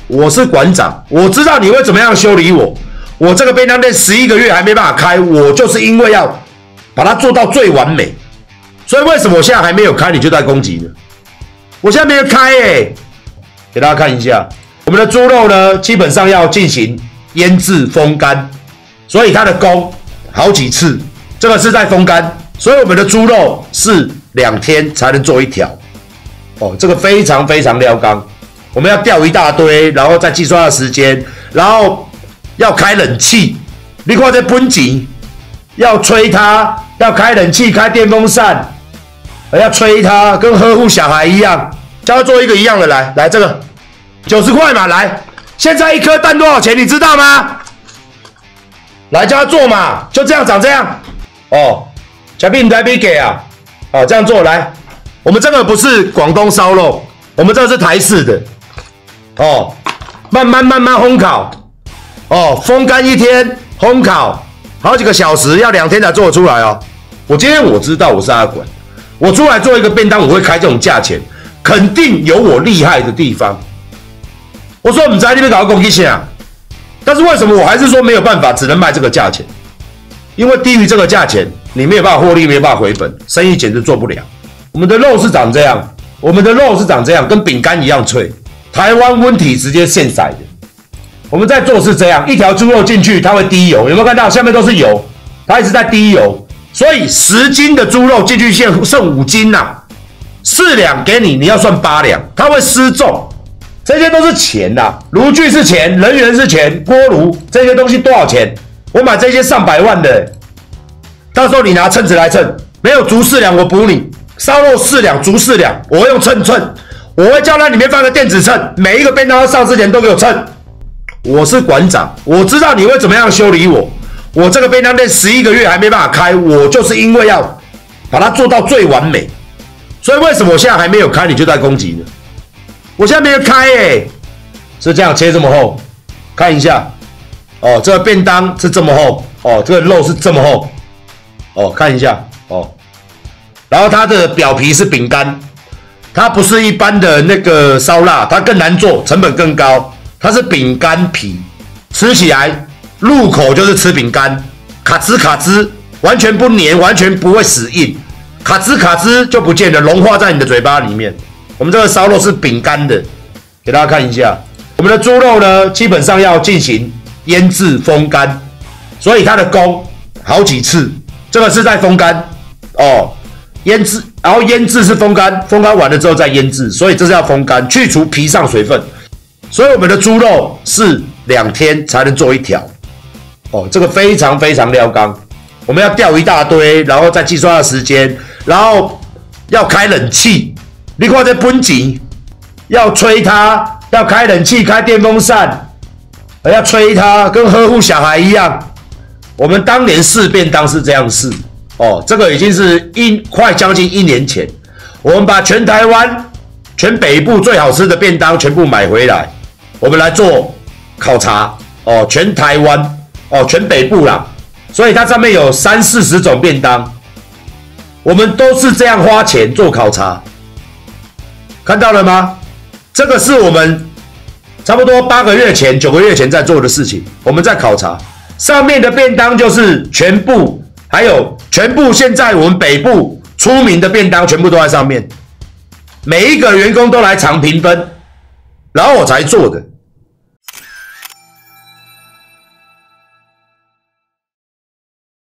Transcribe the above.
我是馆长，我知道你会怎么样修理我。我这个便当店11个月还没办法开，我就是因为要把它做到最完美。所以为什么我现在还没有开，你就在攻击呢？我现在没有开给大家看一下，我们的猪肉呢，基本上要进行腌制风干，所以它的工好几次，这个是在风干，所以我们的猪肉是2天才能做一条。这个非常非常撩缸，我们要吊一大堆，然后再计算的时间，然后要开冷气，你看这本钱，要吹它，要开冷气，开电风扇，要吹它，跟呵护小孩一样，叫他做一个一样的来这个90块嘛，来，现在一颗蛋多少钱你知道吗？来叫他做嘛，就这样长这样，小兵你来给啊，这样做来。我们这个不是广东烧肉，我们这个是台式的，慢慢烘烤，风干1天，烘烤好几个小时，要2天才做得出来哦。我今天我知道我是阿管，我出来做一个便当，我会开这种价钱，肯定有我厉害的地方。我说我们在那边搞攻击线啊，但是为什么我还是说没有办法，只能卖这个价钱？因为低于这个价钱，你没有办法获利，没有办法回本，生意简直做不了。我们的肉是长这样，跟饼干一样脆，台湾温体直接现宰的。我们在做是这样，一条猪肉进去，它会滴油，有没有看到？下面都是油，它一直在滴油，所以10斤的猪肉进去剩5斤4两给你，你要算8两，它会失重。这些都是钱炉具是钱，人员是钱，锅炉这些东西多少钱？我买这些上百万的，到时候你拿秤子来称，没有足4两我补你。烧肉4两，足4两，我会用秤，我会叫它里面放个电子秤，每一个便当上之前都给我称。我是馆长，我知道你会怎么样修理我。我这个便当店11个月还没办法开，我就是因为要把它做到最完美。所以为什么我现在还没有开，你就在攻击呢？我现在没有开是这样切这么厚，看一下这个便当是这么厚这个肉是这么厚看一下然后它的表皮是饼干，它不是一般的那个烧腊，它更难做，成本更高。它是饼干皮，吃起来入口就是吃饼干，卡吱卡吱，完全不黏，完全不会死硬，卡吱卡吱就不见了，融化在你的嘴巴里面。我们这个烧肉是饼干的，给大家看一下。我们的猪肉呢，基本上要进行腌制风干，所以它的工好几次，这个是在风干腌制，然后腌制是风干，风干完了之后再腌制，所以这是要风干，去除皮上水分。所以我们的猪肉是2天才能做一条。这个非常非常撩缸，我们要吊一大堆，然后再计算的时间，然后要开冷气，你看这本钱，要吹它，要开冷气，开电风扇，要吹它，跟呵护小孩一样。我们当年试便当是这样试。这个已经是快将近1年前，我们把全台湾、全北部最好吃的便当全部买回来，我们来做考察全台湾全北部啦，所以它上面有30-40种便当，我们都是这样花钱做考察，看到了吗？这个是我们差不多8个月前、9个月前在做的事情，我们在考察上面的便当就是全部。还有全部现在我们北部出名的便当全部都在上面，每一个员工都来尝评分，然后我才做的。